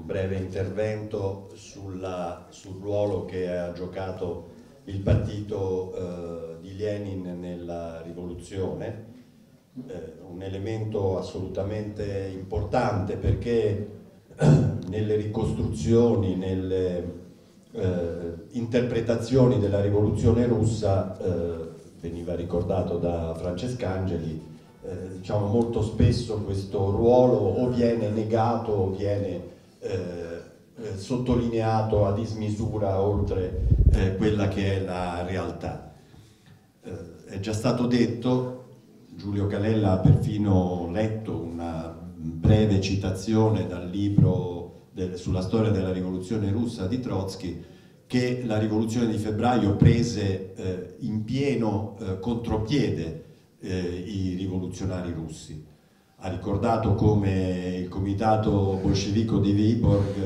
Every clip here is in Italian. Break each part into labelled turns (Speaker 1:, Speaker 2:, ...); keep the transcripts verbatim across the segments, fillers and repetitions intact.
Speaker 1: breve intervento sulla, sul ruolo che ha giocato il partito eh, di Lenin nella rivoluzione, eh, un elemento assolutamente importante perché eh, nelle ricostruzioni, nelle eh, interpretazioni della rivoluzione russa, eh, veniva ricordato da Francescangeli, eh, diciamo molto spesso questo ruolo o viene negato o viene eh, eh, sottolineato a dismisura oltre eh, quella che è la realtà. Eh, è già stato detto, Giulio Calella ha perfino letto una breve citazione dal libro del, sulla storia della rivoluzione russa di Trotsky, che la rivoluzione di febbraio prese eh, in pieno eh, contropiede eh, i rivoluzionari russi. Ha ricordato come il comitato bolscevico di Vyborg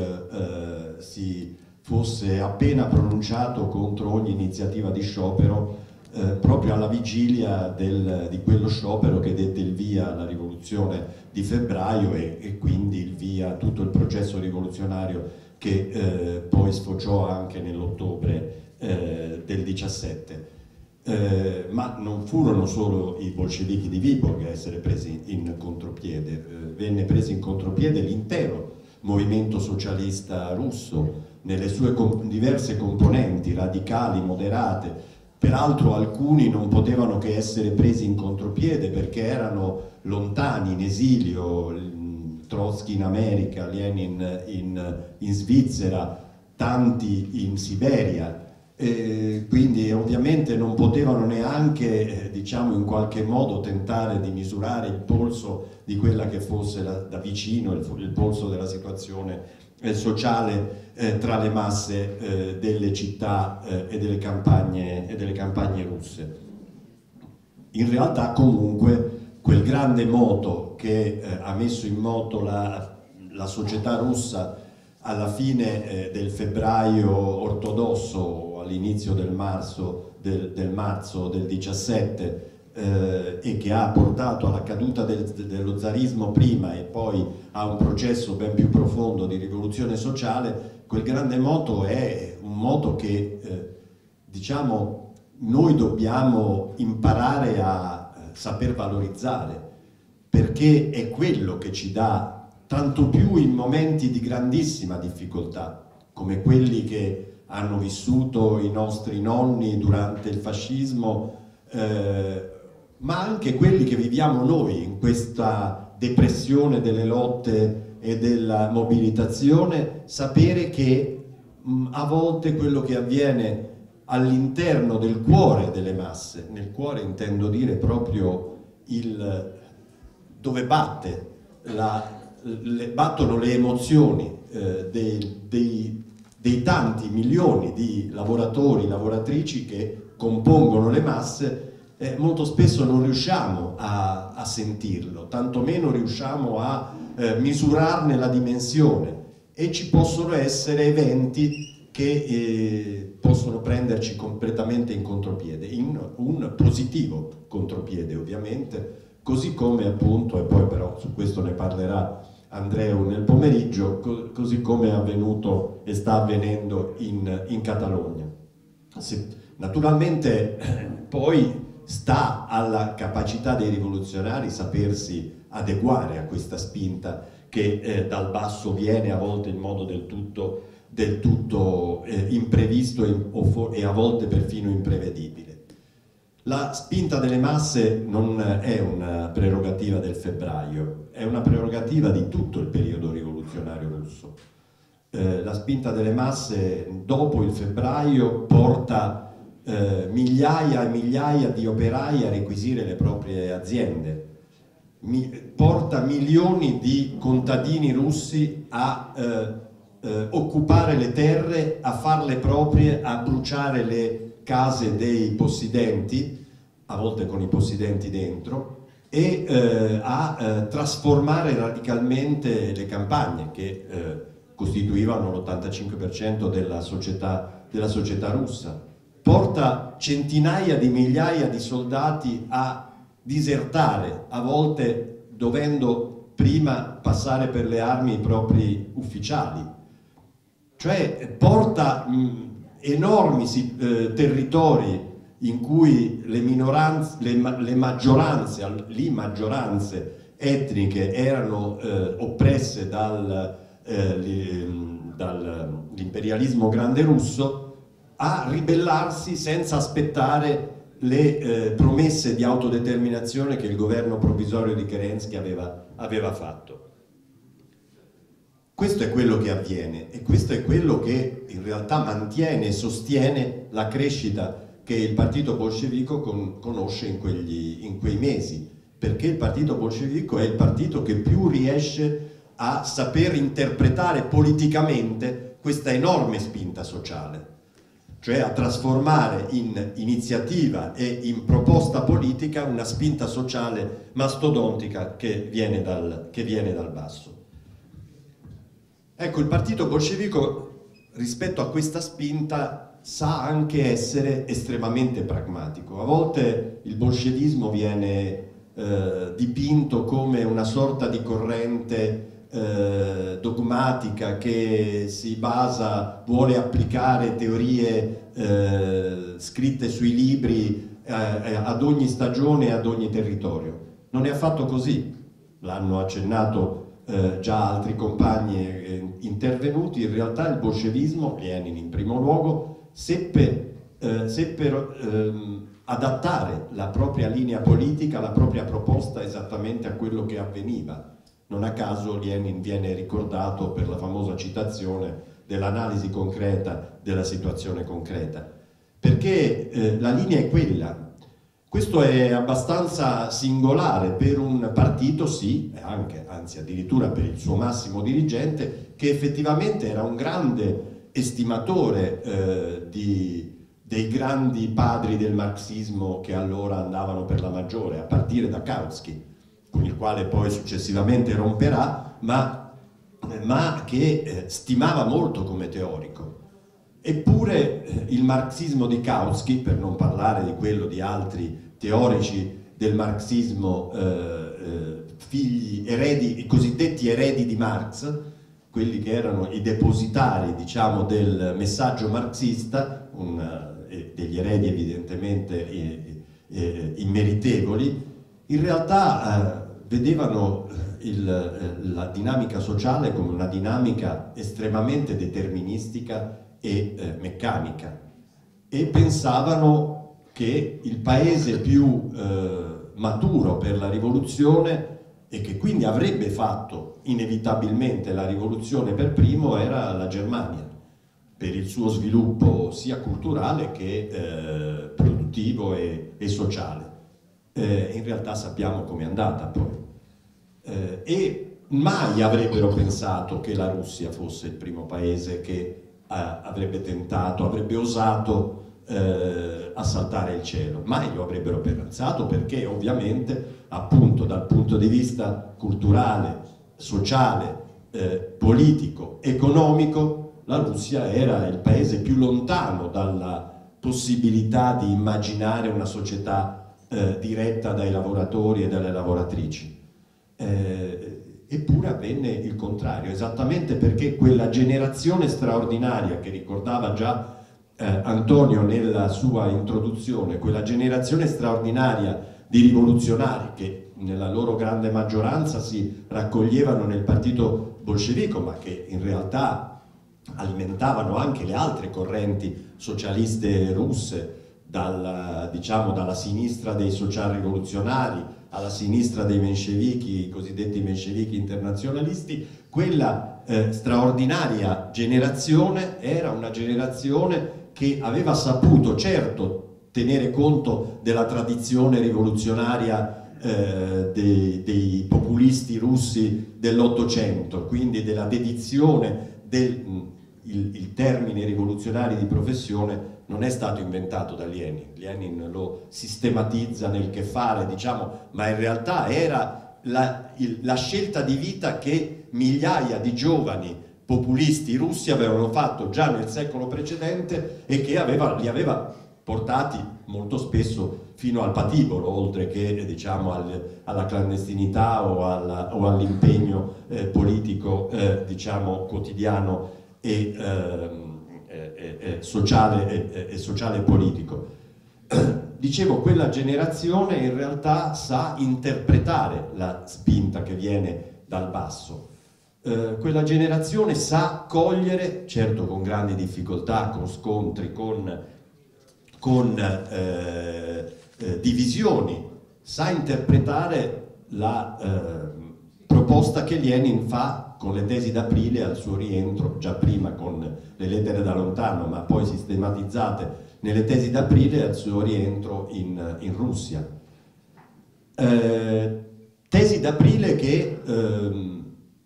Speaker 1: eh, si fosse appena pronunciato contro ogni iniziativa di sciopero eh, proprio alla vigilia del, di quello sciopero che dette il via alla rivoluzione di febbraio e, e quindi il via a tutto il processo rivoluzionario che eh, poi sfociò anche nell'ottobre eh, del diciassette. Eh, ma non furono solo i bolscevichi di Vyborg a essere presi in contropiede, eh, venne preso in contropiede l'intero movimento socialista russo nelle sue com- diverse componenti, radicali, moderate. Peraltro alcuni non potevano che essere presi in contropiede perché erano lontani, in esilio, Trotsky in America, Lenin in, in Svizzera, tanti in Siberia. Eh, quindi ovviamente non potevano neanche, eh, diciamo, in qualche modo tentare di misurare il polso di quella che fosse la, da vicino il, il polso della situazione eh, sociale eh, tra le masse eh, delle città eh, e, delle campagne, e delle campagne russe. In realtà comunque quel grande moto che eh, ha messo in moto la, la società russa alla fine eh, del febbraio ortodosso, all'inizio del marzo del, del marzo del diciassette, eh, e che ha portato alla caduta del, dello zarismo prima e poi a un processo ben più profondo di rivoluzione sociale, quel grande moto è un moto che eh, diciamo noi dobbiamo imparare a eh, saper valorizzare, perché è quello che ci dà, tanto più in momenti di grandissima difficoltà come quelli che hanno vissuto i nostri nonni durante il fascismo, eh, ma anche quelli che viviamo noi in questa depressione delle lotte e della mobilitazione, sapere che mh, a volte quello che avviene all'interno del cuore delle masse, nel cuore intendo dire proprio il, dove batte la, le, battono le emozioni eh, dei, dei dei tanti milioni di lavoratori, lavoratrici che compongono le masse, eh, molto spesso non riusciamo a, a sentirlo, tantomeno riusciamo a eh, misurarne la dimensione, e ci possono essere eventi che eh, possono prenderci completamente in contropiede, in un positivo contropiede ovviamente, così come appunto, e poi però su questo ne parlerà Andreu nel pomeriggio, co- così come è avvenuto e sta avvenendo in, in Catalogna. Se, naturalmente poi sta alla capacità dei rivoluzionari sapersi adeguare a questa spinta che eh, dal basso viene a volte in modo del tutto, del tutto eh, imprevisto e, o, e a volte perfino imprevedibile. La spinta delle masse non è una prerogativa del febbraio, è una prerogativa di tutto il periodo rivoluzionario russo. Eh, la spinta delle masse dopo il febbraio porta eh, migliaia e migliaia di operai a requisire le proprie aziende, Mi, porta milioni di contadini russi a eh, eh, occupare le terre, a farle proprie, a bruciare le case dei possidenti, a volte con i possidenti dentro, e eh, a eh, trasformare radicalmente le campagne che eh, costituivano l'ottantacinque per cento della società, della società russa. Porta centinaia di migliaia di soldati a disertare, a volte dovendo prima passare per le armi i propri ufficiali, cioè porta mh, enormi eh, territori in cui le minoranze, le, le maggioranze, le maggioranze etniche erano eh, oppresse dal, eh, li, dall'imperialismo grande russo, a ribellarsi senza aspettare le eh, promesse di autodeterminazione che il governo provvisorio di Kerensky aveva, aveva fatto. Questo è quello che avviene e questo è quello che in realtà mantiene e sostiene la crescita che il partito bolscevico con, conosce in, quegli, in quei mesi, perché il partito bolscevico è il partito che più riesce a saper interpretare politicamente questa enorme spinta sociale, cioè a trasformare in iniziativa e in proposta politica una spinta sociale mastodontica che viene dal, che viene dal basso. Ecco, il partito bolscevico rispetto a questa spinta sa anche essere estremamente pragmatico. A volte il bolscevismo viene eh, dipinto come una sorta di corrente eh, dogmatica che si basa, vuole applicare teorie eh, scritte sui libri eh, ad ogni stagione e ad ogni territorio. Non è affatto così, l'hanno accennato eh, già altri compagni eh, intervenuti. In realtà il bolscevismo, Lenin in primo luogo, seppe, eh, seppe ehm, adattare la propria linea politica, la propria proposta esattamente a quello che avveniva. Non a caso Lenin viene ricordato per la famosa citazione dell'analisi concreta della situazione concreta, perché eh, la linea è quella. Questo è abbastanza singolare per un partito, sì, anche, anzi addirittura per il suo massimo dirigente, che effettivamente era un grande estimatore eh, di, dei grandi padri del marxismo che allora andavano per la maggiore, a partire da Kautsky, con il quale poi successivamente romperà, ma, ma che eh, stimava molto come teorico. Eppure eh, il marxismo di Kautsky, per non parlare di quello di altri teorici del marxismo, eh, eh, figli, eredi, i cosiddetti eredi di Marx, quelli che erano i depositari, diciamo, del messaggio marxista, un, eh, degli eredi evidentemente eh, eh, immeritevoli, in realtà eh, vedevano il, eh, la dinamica sociale come una dinamica estremamente deterministica e eh, meccanica, e pensavano che il paese più eh, maturo per la rivoluzione e che quindi avrebbe fatto inevitabilmente la rivoluzione per primo era la Germania, per il suo sviluppo sia culturale che eh, produttivo e, e sociale. Eh, in realtà sappiamo com'è andata poi. Eh, e mai avrebbero pensato che la Russia fosse il primo paese che eh, avrebbe tentato, avrebbe osato eh, assaltare il cielo. Mai lo avrebbero pensato, perché ovviamente appunto dal punto di vista culturale, sociale, eh, politico, economico, la Russia era il paese più lontano dalla possibilità di immaginare una società Eh, diretta dai lavoratori e dalle lavoratrici. Eh, eppure avvenne il contrario, esattamente perché quella generazione straordinaria che ricordava già eh, Antonio nella sua introduzione, quella generazione straordinaria di rivoluzionari che nella loro grande maggioranza si raccoglievano nel partito bolscevico, ma che in realtà alimentavano anche le altre correnti socialiste russe, Dalla, diciamo, dalla sinistra dei social rivoluzionari alla sinistra dei menscevichi, i cosiddetti menscevichi internazionalisti. Quella eh, straordinaria generazione era una generazione che aveva saputo, certo, tenere conto della tradizione rivoluzionaria eh, dei, dei populisti russi dell'Ottocento, quindi della dedizione del il, il termine rivoluzionari di professione non è stato inventato da Lenin. Lenin lo sistematizza nel che fare, diciamo, ma in realtà era la, il, la scelta di vita che migliaia di giovani populisti russi avevano fatto già nel secolo precedente e che aveva, li aveva portati molto spesso fino al patibolo, oltre che diciamo, al, alla clandestinità o, alla, o all'impegno eh, politico eh, diciamo, quotidiano e, eh, e, e, sociale, e, e sociale e politico. Dicevo, quella generazione in realtà sa interpretare la spinta che viene dal basso. Eh, quella generazione sa cogliere, certo con grandi difficoltà, con scontri, con, con eh, eh, divisioni, sa interpretare la eh, proposta che Lenin fa con le tesi d'aprile al suo rientro, già prima con le lettere da lontano, ma poi sistematizzate nelle tesi d'aprile al suo rientro in, in Russia. Eh, tesi d'aprile che eh,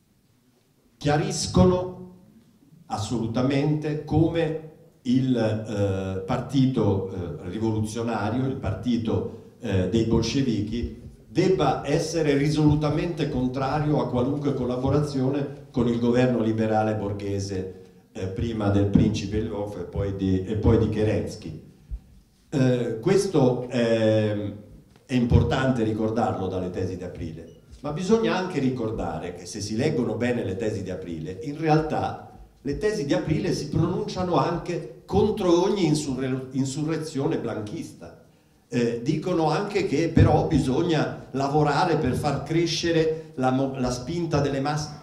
Speaker 1: chiariscono assolutamente come il eh, partito eh, rivoluzionario, il partito eh, dei bolscevichi, debba essere risolutamente contrario a qualunque collaborazione con il governo liberale borghese eh, prima del principe Lvov e poi di, e poi di Kerensky. Eh, questo eh, è importante ricordarlo dalle tesi d'aprile, ma bisogna anche ricordare che se si leggono bene le tesi di aprile, in realtà le tesi di aprile si pronunciano anche contro ogni insurre insurrezione blanchista. Eh, dicono anche che però bisogna lavorare per far crescere la, la spinta delle masse.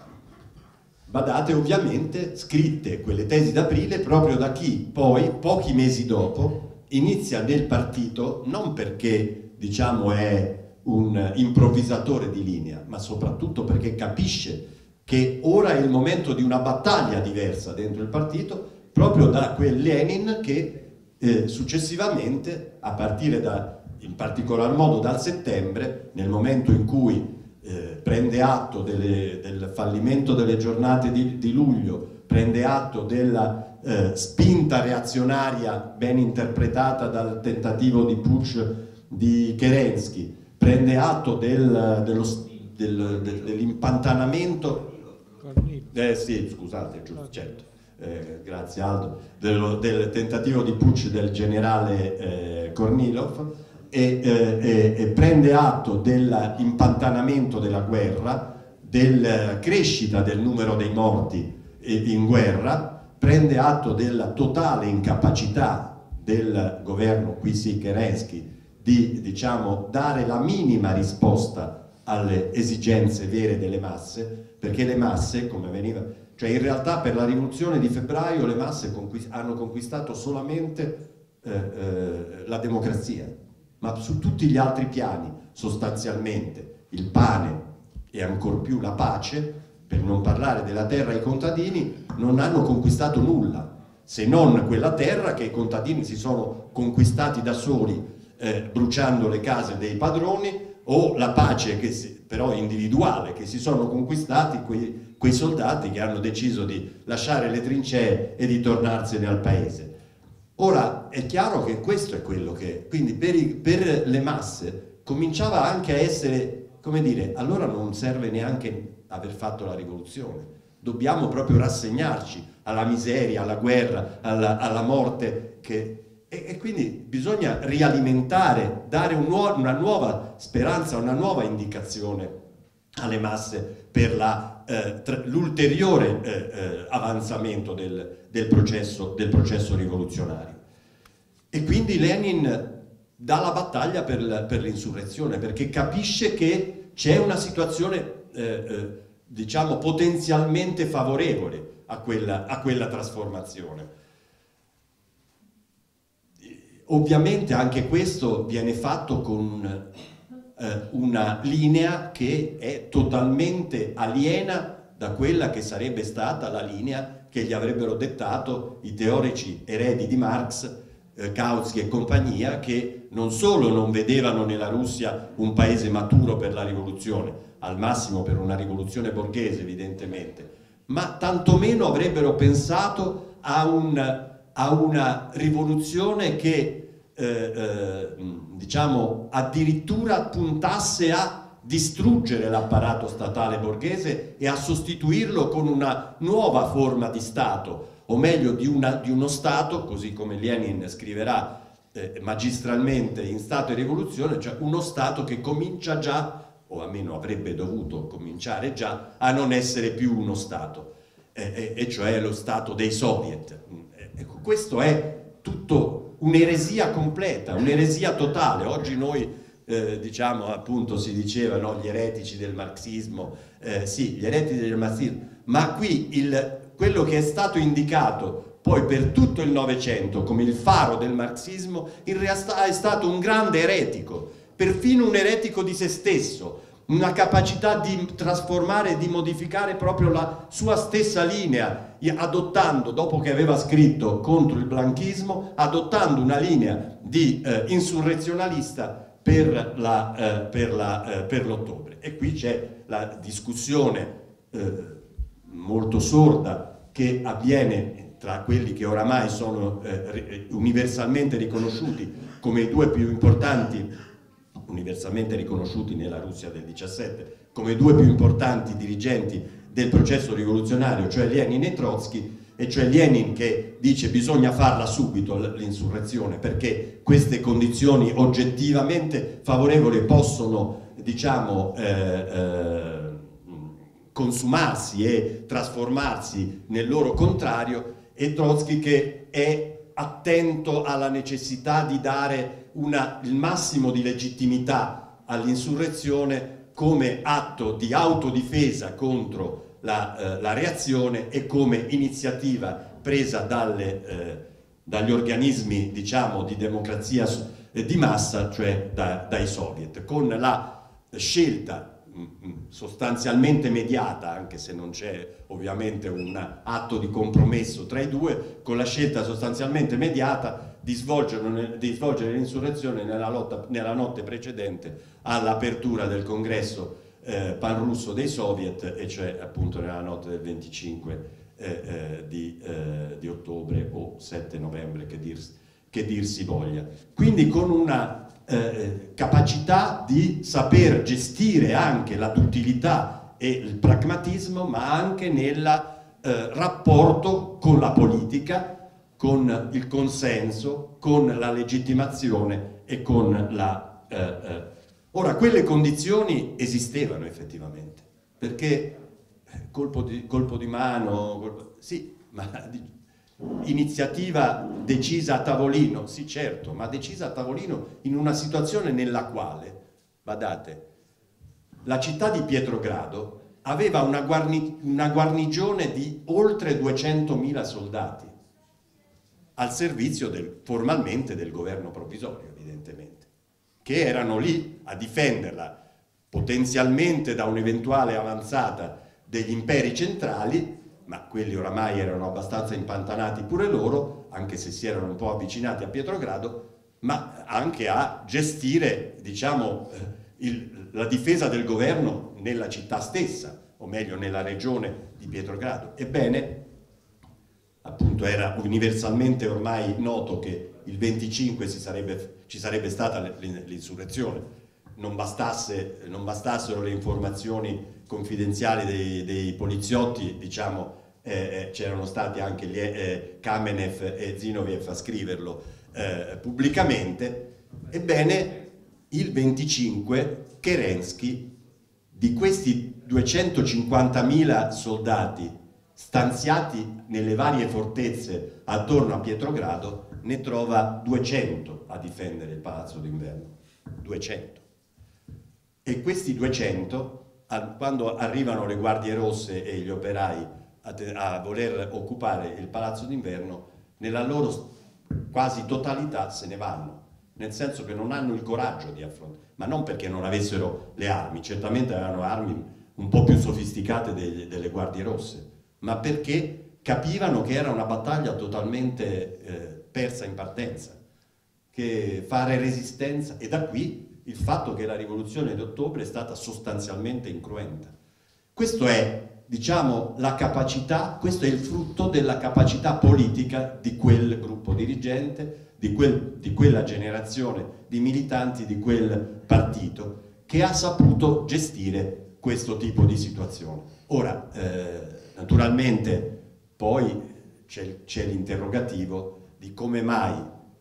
Speaker 1: Badate, ovviamente scritte quelle tesi d'aprile proprio da chi poi, pochi mesi dopo, inizia nel partito non perché diciamo è un improvvisatore di linea, ma soprattutto perché capisce che ora è il momento di una battaglia diversa dentro il partito, proprio da quel Lenin che eh, successivamente, a partire da, in particolar modo dal settembre, nel momento in cui eh, prende atto delle, del fallimento delle giornate di, di luglio, prende atto della eh, spinta reazionaria ben interpretata dal tentativo di putsch di Kerensky, prende atto del, dello, del, del, dell'impantanamento eh sì, scusate, giusto, certo, eh, grazie Aldo, dello, del tentativo di putsch del generale eh, Kornilov e, eh, e, e prende atto dell'impantanamento della guerra, della crescita del numero dei morti in guerra, prende atto della totale incapacità del governo, qui sì Kerensky, di diciamo, dare la minima risposta alle esigenze vere delle masse, perché le masse, come veniva, cioè in realtà per la rivoluzione di febbraio le masse conquist hanno conquistato solamente eh, eh, la democrazia, ma su tutti gli altri piani, sostanzialmente, il pane e ancor più la pace, per non parlare della terra ai contadini, non hanno conquistato nulla, se non quella terra che i contadini si sono conquistati da soli, eh, bruciando le case dei padroni, o la pace che si, però individuale, che si sono conquistati quei, quei soldati che hanno deciso di lasciare le trincee e di tornarsene al paese. Ora è chiaro che questo è quello che, quindi per, i, per le masse cominciava anche a essere, come dire, allora non serve neanche aver fatto la rivoluzione, dobbiamo proprio rassegnarci alla miseria, alla guerra, alla, alla morte che... E, e quindi bisogna rialimentare, dare un nuo, una nuova speranza, una nuova indicazione alle masse per eh, l'ulteriore eh, eh, avanzamento del, del, processo, del processo rivoluzionario. E quindi Lenin dà la battaglia per, per l'insurrezione, perché capisce che c'è una situazione eh, eh, diciamo potenzialmente favorevole a quella, a quella trasformazione. Ovviamente anche questo viene fatto con eh, una linea che è totalmente aliena da quella che sarebbe stata la linea che gli avrebbero dettato i teorici eredi di Marx, eh, Kautsky e compagnia, che non solo non vedevano nella Russia un paese maturo per la rivoluzione, al massimo per una rivoluzione borghese evidentemente, ma tantomeno avrebbero pensato a, un, a una rivoluzione che Eh, eh, diciamo addirittura puntasse a distruggere l'apparato statale borghese e a sostituirlo con una nuova forma di Stato, o meglio di, una, di uno Stato, così come Lenin scriverà eh, magistralmente in Stato e rivoluzione, cioè uno Stato che comincia già, o almeno avrebbe dovuto cominciare già, a non essere più uno Stato, eh, e cioè lo Stato dei Soviet. Ecco, questo è tutto un'eresia completa, un'eresia totale. Oggi noi eh, diciamo, appunto si diceva, no, gli eretici del marxismo, eh, sì, gli eretici del marxismo, ma qui il, quello che è stato indicato poi per tutto il Novecento come il faro del marxismo in realtà è stato un grande eretico, perfino un eretico di se stesso, una capacità di trasformare e di modificare proprio la sua stessa linea, adottando, dopo che aveva scritto contro il blanchismo, adottando una linea di eh, insurrezionalista per la, eh, per la, eh, per l'ottobre. E qui c'è la discussione eh, molto sorda che avviene tra quelli che oramai sono eh, universalmente riconosciuti come i due più importanti, universalmente riconosciuti nella Russia del diciassette, come i due più importanti dirigenti del processo rivoluzionario, cioè Lenin e Trotsky, e cioè Lenin che dice bisogna farla subito l'insurrezione perché queste condizioni oggettivamente favorevoli possono, diciamo, eh, eh, consumarsi e trasformarsi nel loro contrario, e Trotsky che è attento alla necessità di dare una, il massimo di legittimità all'insurrezione come atto di autodifesa contro la, eh, la reazione e come iniziativa presa dalle, eh, dagli organismi, diciamo, di democrazia eh, di massa, cioè da, dai soviet, con la scelta sostanzialmente mediata, anche se non c'è ovviamente un atto di compromesso tra i due, con la scelta sostanzialmente mediata di svolgere, di svolgere l'insurrezione nella, lotta, nella notte precedente all'apertura del congresso eh, panrusso dei soviet, e cioè appunto nella notte del venticinque eh, eh, di, eh, di ottobre o sette novembre, che dir, che dir si voglia. Quindi con una Eh, capacità di saper gestire anche la duttilità e il pragmatismo, ma anche nel eh, rapporto con la politica, con il consenso, con la legittimazione e con la... Eh, eh. Ora, quelle condizioni esistevano effettivamente, perché colpo di, colpo di mano, colpo, sì, ma... iniziativa decisa a tavolino, sì certo, ma decisa a tavolino in una situazione nella quale, badate, la città di Pietrogrado aveva una, guarni, una guarnigione di oltre duecentomila soldati al servizio del, formalmente del governo provvisorio, evidentemente, che erano lì a difenderla potenzialmente da un'eventuale avanzata degli imperi centrali, ma quelli oramai erano abbastanza impantanati pure loro, anche se si erano un po' avvicinati a Pietrogrado, ma anche a gestire, diciamo, il, la difesa del governo nella città stessa, o meglio nella regione di Pietrogrado. Ebbene, appunto era universalmente ormai noto che il venticinque si sarebbe, ci sarebbe stata l'insurrezione, non, bastasse, non bastassero le informazioni confidenziali dei, dei poliziotti, diciamo, eh, c'erano stati anche gli, eh, Kamenev e Zinoviev a scriverlo eh, pubblicamente. Ebbene, il venticinque Kerensky, di questi duecentocinquantamila soldati stanziati nelle varie fortezze attorno a Pietrogrado, ne trova duecento a difendere il Palazzo d'Inverno. duecento. E questi duecento, quando arrivano le guardie rosse e gli operai a, a voler occupare il Palazzo d'Inverno, nella loro quasi totalità se ne vanno, nel senso che non hanno il coraggio di affrontare, ma non perché non avessero le armi, certamente avevano armi un po' più sofisticate delle, delle guardie rosse, ma perché capivano che era una battaglia totalmente eh, persa in partenza, che fare resistenza, e da qui il fatto che la rivoluzione d'ottobre è stata sostanzialmente incruenta. Questo è, diciamo, la capacità, questo è il frutto della capacità politica di quel gruppo dirigente, di, quel, di quella generazione di militanti, di quel partito, che ha saputo gestire questo tipo di situazione. Ora, eh, naturalmente, poi c'è l'interrogativo di come mai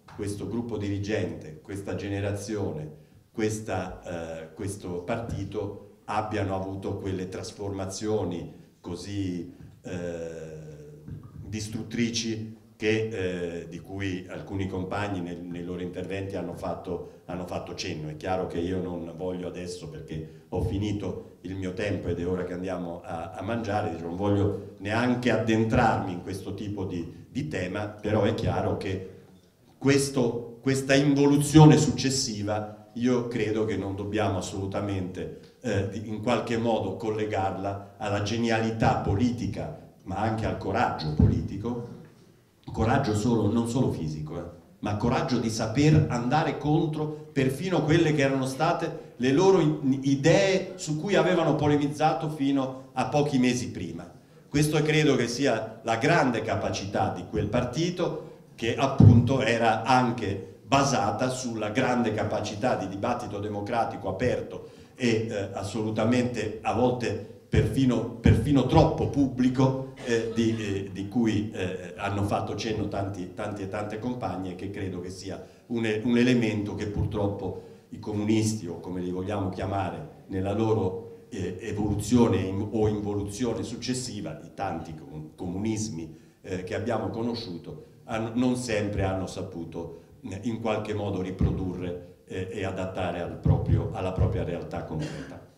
Speaker 1: questo gruppo dirigente, questa generazione, questa, eh, questo partito abbiano avuto quelle trasformazioni così eh, distruttrici che, eh, di cui alcuni compagni nel, nei loro interventi hanno fatto, hanno fatto cenno. È chiaro che io non voglio adesso, perché ho finito il mio tempo ed è ora che andiamo a, a mangiare, non voglio neanche addentrarmi in questo tipo di, di tema, però è chiaro che questo, questa involuzione successiva io credo che non dobbiamo assolutamente eh, in qualche modo collegarla alla genialità politica, ma anche al coraggio politico, coraggio solo, non solo fisico, eh, ma coraggio di saper andare contro perfino quelle che erano state le loro idee su cui avevano polemizzato fino a pochi mesi prima. Questo credo che sia la grande capacità di quel partito, che appunto era anche basata sulla grande capacità di dibattito democratico aperto e eh, assolutamente a volte perfino, perfino troppo pubblico, eh, di, eh, di cui eh, hanno fatto cenno tanti, tanti e tante compagne, che credo che sia un, un elemento che purtroppo i comunisti, o come li vogliamo chiamare, nella loro eh, evoluzione o involuzione successiva, i tanti comunismi eh, che abbiamo conosciuto, hanno, non sempre hanno saputo eh, in qualche modo riprodurre eh, e adattare al proprio, alla propria realtà concreta.